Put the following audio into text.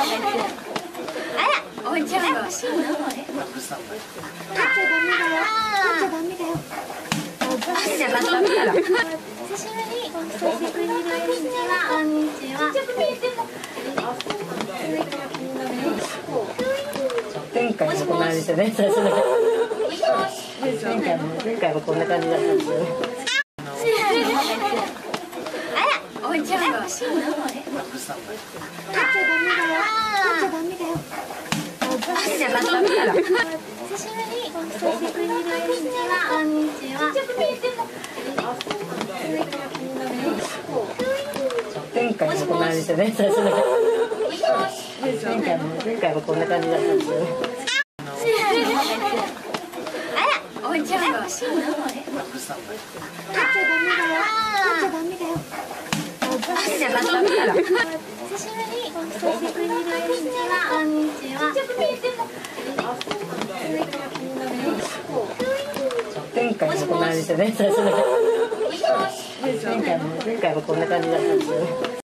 ら、おいちゃんが欲しいの？取っちゃダメだよ。取っちゃダメだよ。じゃなかったら。久しぶり。お久しぶりです。こんにちは。 前回もこんな感じでね、最初ね。前回もこんな感じだったんですよね。 あら、おいちゃんが欲しいの？取っちゃダメだよ。取っちゃダメだよ。じゃなかったら。久しぶり。お久しぶりです。こんにちは。 前回もこんな感じでね、最初ね。前回もこんな感じだったんですよね。 あら、おいちゃんが欲しいの？取っちゃダメだよ。取っちゃダメだよ。じゃなかったら。久しぶり。お久しぶりです。こんにちは。 前回もこんな感じでね、最初ね。前回もこんな感じだったんですよね。